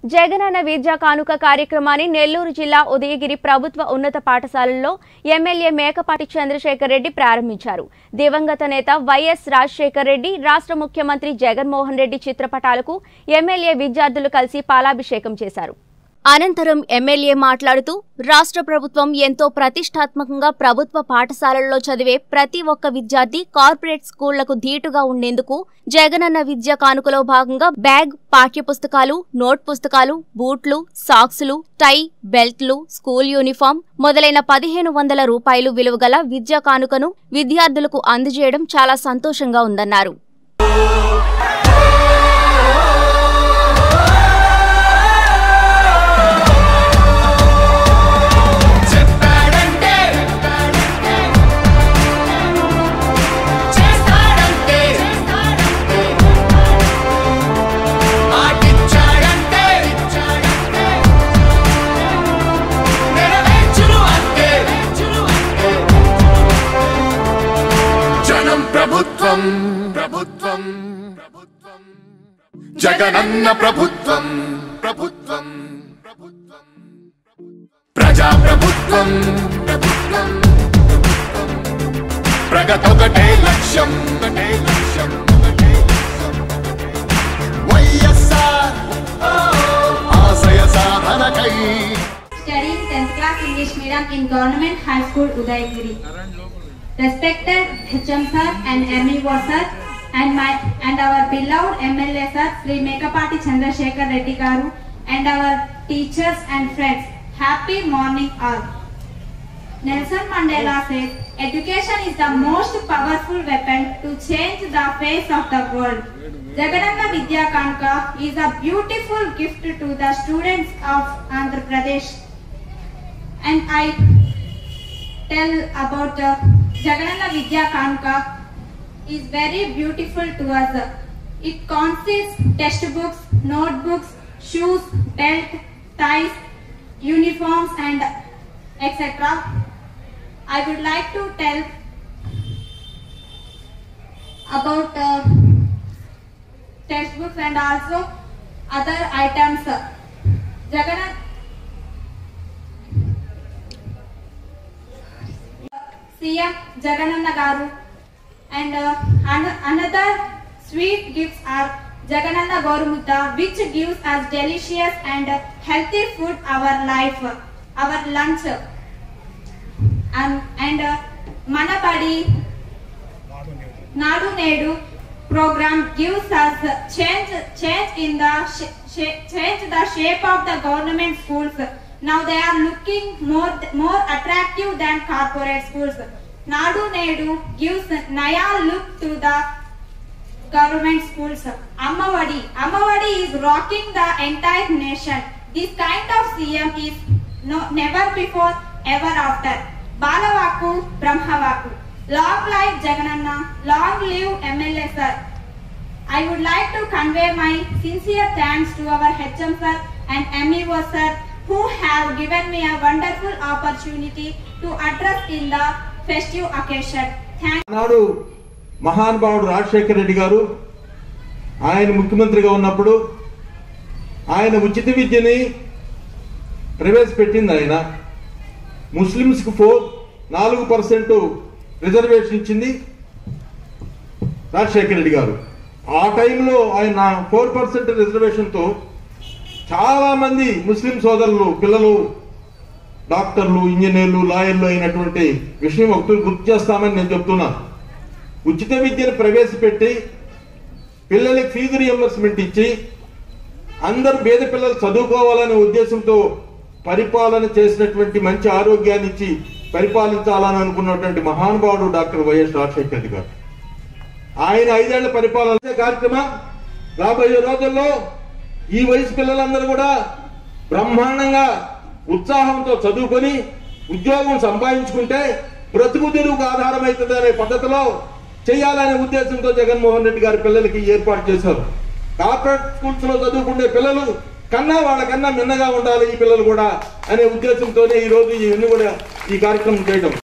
జగనన్న విద్యా కానుక కార్యక్రమాన్ని నెల్లూరు జిల్లా ఉదయగిరి ప్రభుత్వ ఉన్నత పాఠశాలలో ఎమ్మెల్యే మేకపాటి చంద్రశేఖర్ రెడ్డి ప్రారంభించారు. దివంగత నేత వైఎస్ రాజశేఖర్ రెడ్డి, రాష్ట్ర ముఖ్యమంత్రి జగన్మోహన్ రెడ్డి చిత్రపటాలకు ఎమ్మెల్యే విద్యార్థులు కలిసి పాలాభిషేకం చేశారు. అనంతరం ఎమ్మెల్యే మాట్లాడుతూ రాష్ట్ర ప్రభుత్వం ఎంతో ప్రతిష్టాత్మకంగా ప్రభుత్వ పాఠశాలల్లో చదివే ప్రతి ఒక్క విద్యార్థి కార్పొరేట్ స్కూళ్లకు ధీటుగా ఉండేందుకు జగనన్న విద్యా కానుకలో భాగంగా బ్యాగ్, పాఠ్యపుస్తకాలు, నోట్ పుస్తకాలు, బూట్లు, సాక్సులు, టై, బెల్ట్లు, స్కూల్ యూనిఫామ్ మొదలైన 1500 రూపాయలు విలువగల విద్యా కానుకను విద్యార్థులకు అందజేయడం చాలా సంతోషంగా ఉందన్నారు. ప్రభుత్వం జగనన్న ప్రభుత్వం ప్రజా ప్రభుత్వం ప్రగతొకటే లక్ష్యం వైఎస్ఆర్ ఆశయ సాధనకై. Studying 10th class English medium in Government High School Udayagiri. Respected HM sir and MEO sir and our beloved MLA sir Sri Mekapati Chandrasekhar Reddy garu and our teachers and friends, happy morning all. Nelson Mandela said, education is the most powerful weapon to change the face of the world. Jagananna Vidya Kanuka is a beautiful gift to the students of Andhra Pradesh, and I tell about Jagananna Vidya Kanuka is very beautiful to us. It consists textbooks, notebooks, shoes, belt, ties, uniforms and etc. I would like to tell about textbooks and also other items. CM Jagananna garu and another sweet gifts are Jagananna Gorumutta, which gives us delicious and healthy food our life, our lunch, and Manabadi Nadu Nedu program gives us change in the change the shape of the government schools. Now they are looking more attractive than corporate schools. Nadu Nedu gives Naya look to the government schools. Ammavadi is rocking the entire nation. This kind of CM is never before, ever after. Balavaku, Brahmavaku. Long life Jagananna, long live MLA sir. I would like to convey my sincere thanks to our HM sir and MEO sir, who have given me a wonderful opportunity to address in the festive occasion. నాడు మహానుభావుడు రాజశేఖర్ రెడ్డి గారు ఆయన ముఖ్యమంత్రిగా ఉన్నప్పుడు ఆయన ఉచిత విద్యని ప్రవేశపెట్టింది. ఆయన ముస్లిమ్స్కు 4% రిజర్వేషన్ ఇచ్చింది రాజశేఖర్ రెడ్డి గారు. ఆ టైంలో ఆయన 4% రిజర్వేషన్తో చాలా మంది ముస్లిం సోదరులు పిల్లలు డాక్టర్లు, ఇంజనీర్లు, లాయర్లు అయినటువంటి విషయం ఒకటి గుర్తు చేస్తామని నేను చెప్తున్నా. ఉచిత విద్యను ప్రవేశపెట్టి పిల్లలకి ఫీజు రియంబర్స్మెంట్ ఇచ్చి అందరూ పేద పిల్లలు చదువుకోవాలనే ఉద్దేశంతో పరిపాలన చేసినటువంటి మంచి ఆరోగ్యాన్ని ఇచ్చి పరిపాలించాలని అనుకున్నటువంటి మహానుభావుడు డాక్టర్ వైఎస్ రాజశేఖర్ రెడ్డి గారు. ఆయన 5 ఏళ్ల పరిపాలన కార్యక్రమం రాబోయే రోజుల్లో ఈ వయసు పిల్లలందరూ కూడా బ్రహ్మాండంగా ఉత్సాహంతో చదువుకొని ఉద్యోగం సంపాదించుకుంటే బ్రతుకు తెరువుకు ఆధారమవుతుంది అనే పద్ధతిలో చేయాలనే ఉద్దేశంతో జగన్మోహన్ రెడ్డి గారి పిల్లలకి ఏర్పాటు చేశారు. కార్పొరేట్ స్కూల్స్ లో చదువుకునే పిల్లలు కన్నా వాళ్ళకన్నా మిన్నగా ఉండాలి ఈ పిల్లలు కూడా అనే ఉద్దేశంతోనే ఈ రోజు ఇవన్నీ కూడా ఈ కార్యక్రమం చేయడం.